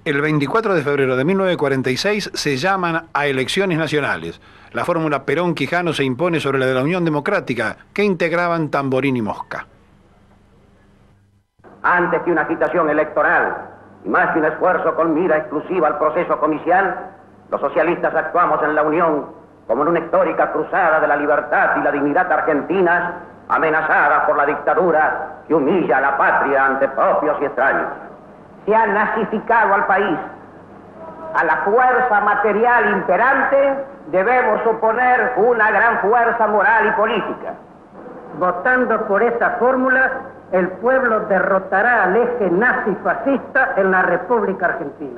El 24 de febrero de 1946 se llaman a elecciones nacionales. La fórmula Perón-Quijano se impone sobre la de la Unión Democrática, que integraban Tamborín y Mosca. Antes que una agitación electoral y más que un esfuerzo con mira exclusiva al proceso comicial, los socialistas actuamos en la Unión como en una histórica cruzada de la libertad y la dignidad argentinas, amenazadas por la dictadura que humilla a la patria ante propios y extraños. Se ha nazificado al país. A la fuerza material imperante debemos oponer una gran fuerza moral y política. Votando por esa fórmula, el pueblo derrotará al eje nazi-fascista en la República Argentina.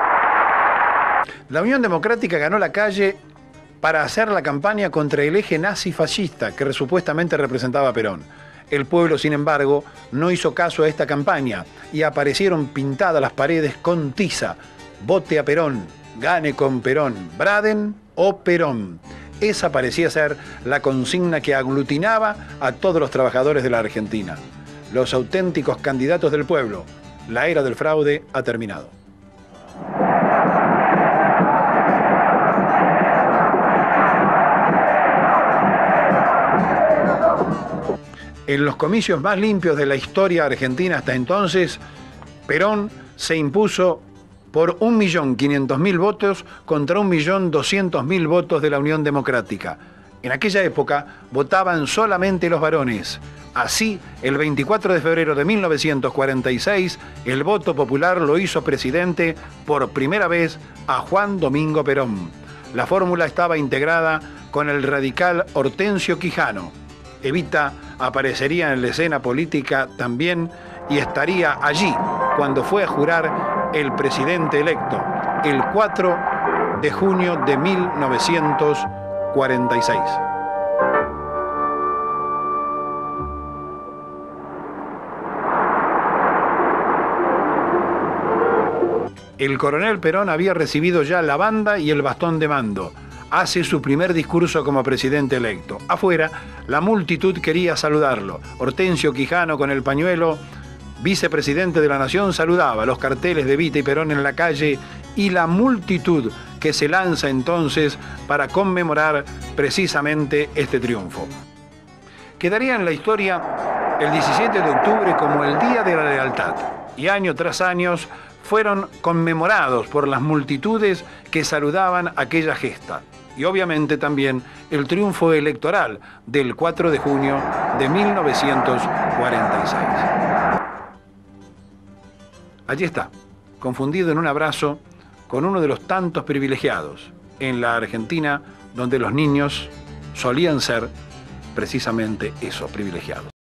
La Unión Democrática ganó la calle para hacer la campaña contra el eje nazi-fascista que supuestamente representaba a Perón. El pueblo, sin embargo, no hizo caso a esta campaña y aparecieron pintadas las paredes con tiza: vote a Perón, gane con Perón, Braden o Perón. Esa parecía ser la consigna que aglutinaba a todos los trabajadores de la Argentina. Los auténticos candidatos del pueblo. La era del fraude ha terminado. En los comicios más limpios de la historia argentina hasta entonces, Perón se impuso por 1.500.000 votos contra 1.200.000 votos de la Unión Democrática. En aquella época votaban solamente los varones. Así, el 24 de febrero de 1946, el voto popular lo hizo presidente por primera vez a Juan Domingo Perón. La fórmula estaba integrada con el radical Hortensio Quijano. Evita aparecería en la escena política también y estaría allí cuando fue a jurar el presidente electo, el 4 de junio de 1946. El coronel Perón había recibido ya la banda y el bastón de mando. Hace su primer discurso como presidente electo. Afuera, la multitud quería saludarlo. Hortensio Quijano, con el pañuelo, vicepresidente de la Nación, saludaba, los carteles de Evita y Perón en la calle y la multitud que se lanza entonces para conmemorar precisamente este triunfo. Quedaría en la historia el 17 de octubre como el Día de la Lealtad y año tras año fueron conmemorados por las multitudes que saludaban aquella gesta. Y obviamente también el triunfo electoral del 4 de junio de 1946. Allí está, confundido en un abrazo con uno de los tantos privilegiados en la Argentina, donde los niños solían ser precisamente esos privilegiados.